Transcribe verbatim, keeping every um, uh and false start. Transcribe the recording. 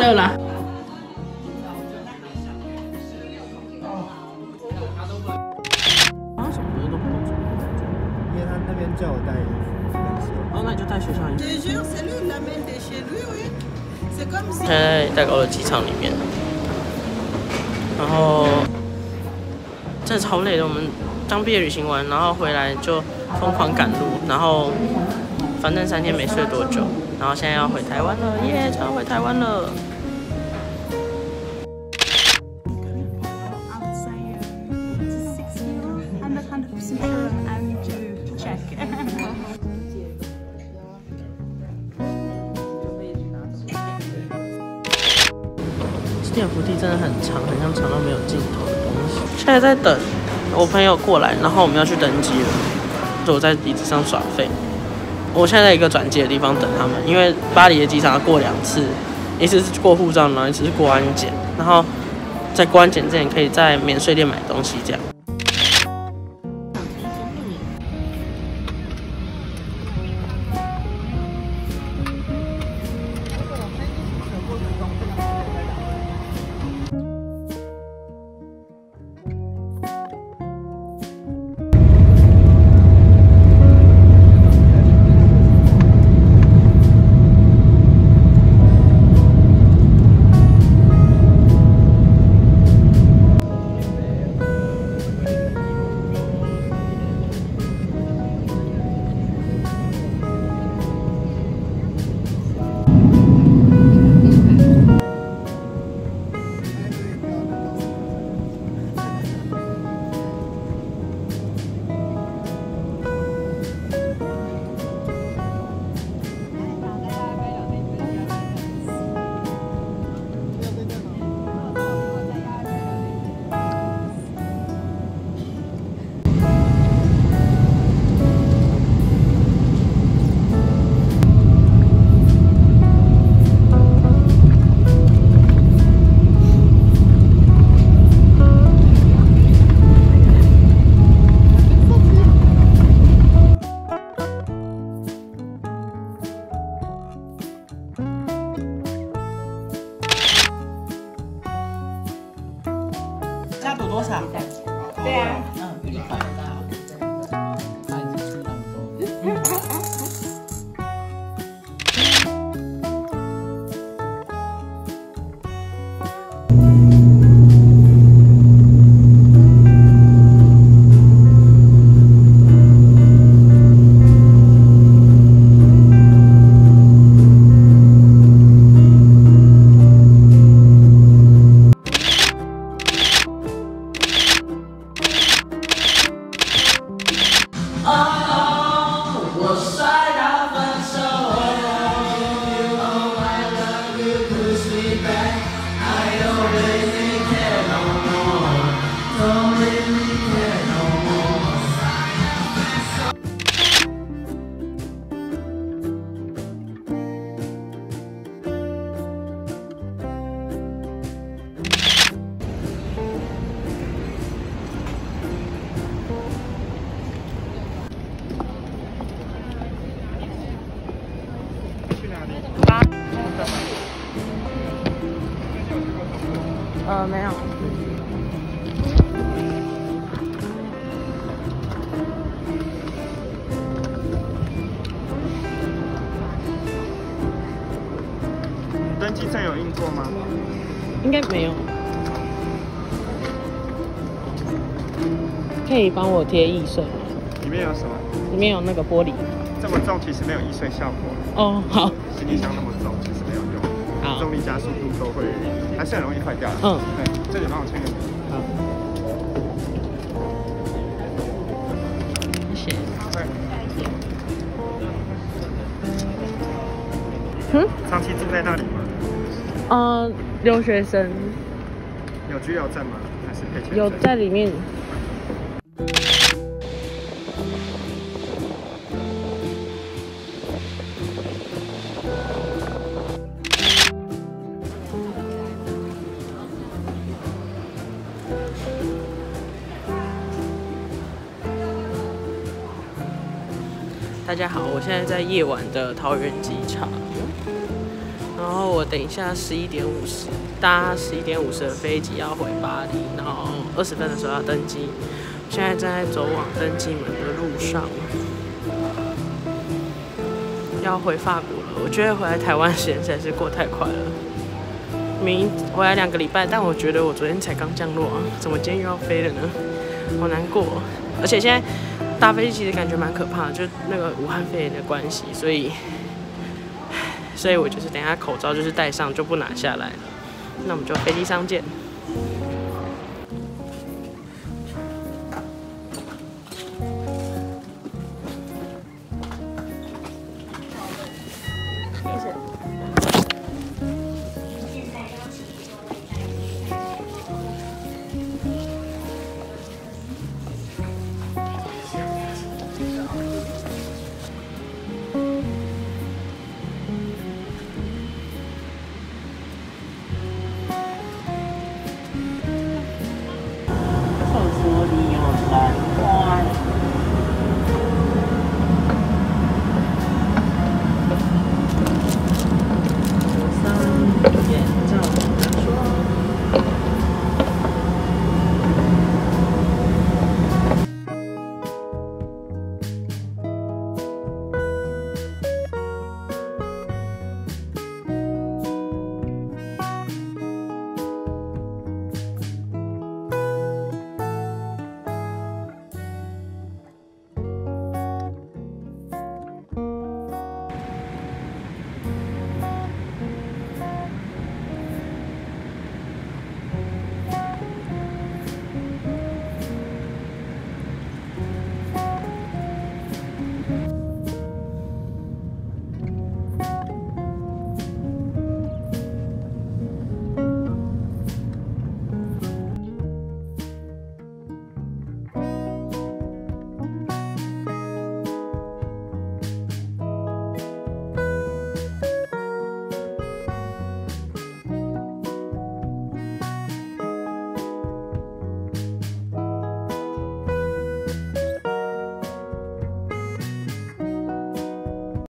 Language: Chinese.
乐啦！啊，什么东西都不能穿， 因为他那边叫我带衣服。 哦，那你就带学校衣服。现在在高乐机场里面，然后真的超累的。我们刚毕业旅行完，然后回来就疯狂赶路，然后反正三天没睡多久，然后现在要回台湾了，耶，就要回台湾了。电扶梯真的很长，很像长到没有尽头的东西。现在在等我朋友过来，然后我们要去登机了。就我在椅子上耍废。我现在在一个转机的地方等他们，因为巴黎的机场要过两次，一次是过护照，然后一次是过安检。然后在过安检之前，可以在免税店买东西，这样。加赌多少？对啊，嗯，一百的。呃，没有。 登记证有印过吗？ 应该没有。可以帮我贴易碎吗？ 里面有什么？ 里面有那个玻璃。 这么重其实没有易碎效果。 哦，好。 行李箱那么重，其实没有用。 好。 重力加速度都会，还是很容易坏掉的。 嗯。 对，这里帮我签个名。 好。谢谢。 对。 嗯？ 长期住在那里吗？ 呃，留学生。 有居留证吗？还是可以签？ 有在里面。大家好，我现在在夜晚的桃园机场， 然后我等一下十一点五十搭十一点五十的飞机要回巴黎，然后二十分的时候要登机。现在正在走往登机门的路上，要回法国了。我觉得回来台湾时间实在是过太快了。明回来两个礼拜，但我觉得我昨天才刚降落啊，怎么今天又要飞了呢？好难过。而且现在搭飞机其实感觉蛮可怕的，就那个武汉肺炎的关系，所以。所以我就是等一下口罩就是戴上就不拿下来了，那我们就飞机上见。